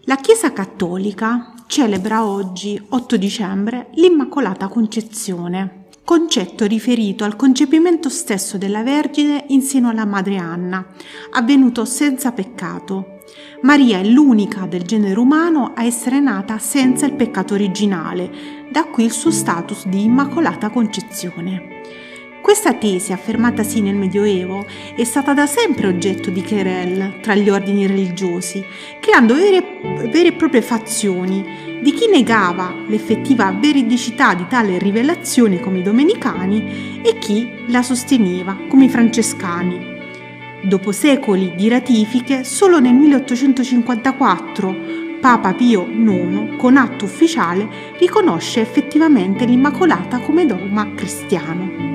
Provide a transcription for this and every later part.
La Chiesa Cattolica celebra oggi, 8 dicembre, l'Immacolata Concezione, concetto riferito al concepimento stesso della Vergine in seno alla Madre Anna, avvenuto senza peccato. Maria è l'unica del genere umano a essere nata senza il peccato originale, da qui il suo status di Immacolata Concezione. Questa tesi, affermatasi nel Medioevo, è stata da sempre oggetto di querelle tra gli ordini religiosi, creando vere e proprie fazioni di chi negava l'effettiva veridicità di tale rivelazione come i domenicani e chi la sosteneva come i francescani. Dopo secoli di ratifiche, solo nel 1854 Papa Pio IX, con atto ufficiale, riconosce effettivamente l'Immacolata come dogma cristiano.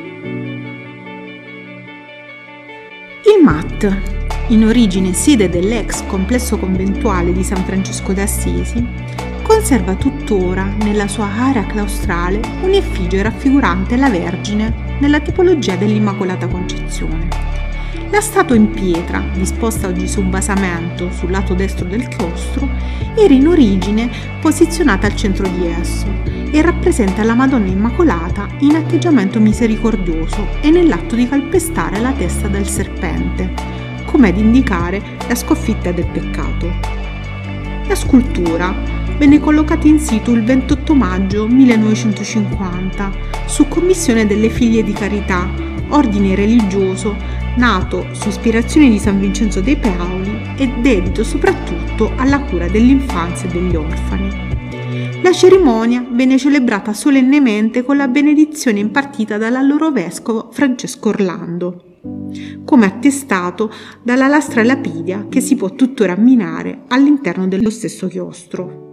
Il MAT, in origine sede dell'ex complesso conventuale di San Francesco d'Assisi, conserva tuttora nella sua area claustrale un'effigie raffigurante la Vergine nella tipologia dell'Immacolata Concezione. La statua in pietra, disposta oggi su un basamento sul lato destro del chiostro, era in origine posizionata al centro di esso e rappresenta la Madonna Immacolata in atteggiamento misericordioso e nell'atto di calpestare la testa del serpente, come ad indicare la sconfitta del peccato. La scultura venne collocata in situ il 28 maggio 1950 su commissione delle Figlie di Carità, ordine religioso nato su ispirazione di San Vincenzo dei Paoli e dedito soprattutto alla cura dell'infanzia e degli orfani. La cerimonia venne celebrata solennemente con la benedizione impartita dall'allora vescovo Francesco Orlando, come attestato dalla lastra lapidia che si può tuttora ammirare all'interno dello stesso chiostro.